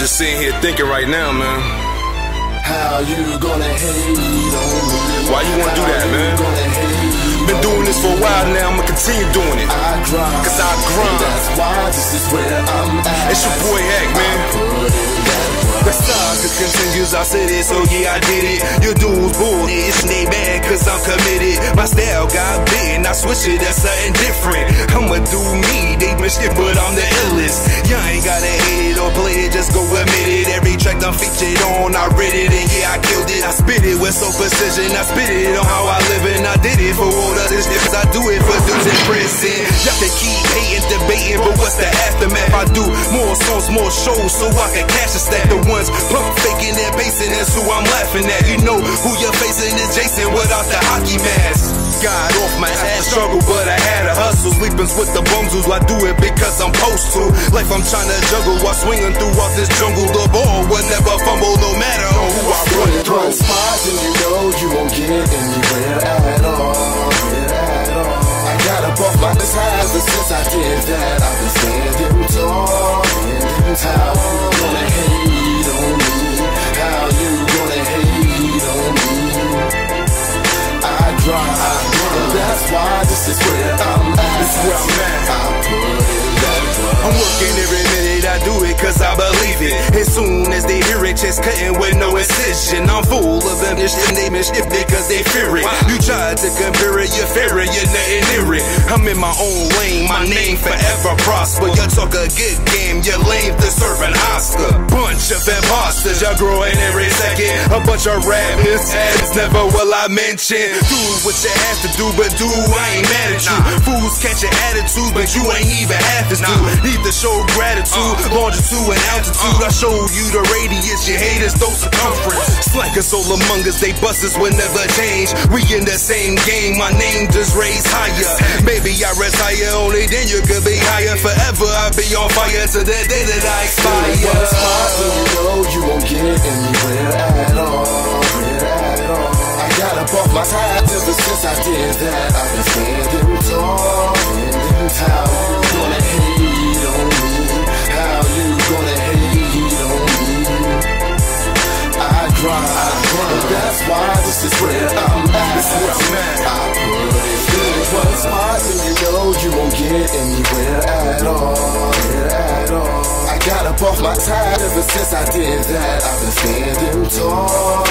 just sitting here thinking right now, man. How you gonna hate on me? Why you wanna do that, man? Been doing this for a while now, I'ma continue doing it. I grind, cause I grind. That's why this is where I'm at. It's your boy Hack, man. The saga continues, I said it, so yeah, I did it. Your dudes bullshit, they mad cause I'm committed. My style got big and I switch it, that's something different. I'ma do me, they been shit, but I'm the illest. Y'all ain't gotta hate it or play it, just go admit it. Every track I'm featured on, I read it, and yeah, I killed it. I spit it with so precision, I spit it on how I live, and I did it for all of this cause I do it for dudes in prison. Y'all can keep hating, debating, but what's the aftermath? I do more songs, more shows, so I can cash a stack. The ones pump faking and pacing, that's who I'm laughing at. You know who you're facing is Jason without the hockey mask. Got off my ass, struggle, but I had a hustle. Sleepings with the bums, I do it because I'm supposed to. Life I'm trying to juggle while swinging throughout this jungle. The ball will never fumble, no matter who I run it through. One spot and you know you won't get anywhere at all. I got up off my side, but since I did that, I've been standing tall. How you gonna hate on me? How you gonna hate on me? I grind, that's why this is where I'm at. This is where I'm at. I put in that work. I'm working every minute, I do it cause I believe it. As soon as they hear it, chest cutting with no incision. I'm full of ambition, they been shifted cause they fear it. You tried to compare it, you're fair, you're nothing near it. I'm in my own lane, my name forever prosper. You talk a good game, you're lame to serve an Oscar. Bunch of imposters, y'all growing every second. A bunch of rappers, ads never will I mention. Do what you have to do, but do, I ain't mad at you. Fools catch your attitude, but you ain't even half as do. Need to show gratitude, longitude and altitude. I show you the radius, your haters don't circumference. Slackers all among us, they busters will never change. We in the same game, my name just raised higher. Maybe I retire, only then you could be higher. Forever I'll be on fire to the day that I expire. One spot and you know you won't get anywhere at all. I got up off my side ever since I did that. I've been standing tall. How you gonna hate on me? How you gonna hate on me? I grind, that's why this is where I'm at. This is where I'm at. I put it in one spot and you know you won't get anywhere at all. I got up off my side ever since I did that. I've been standing tall.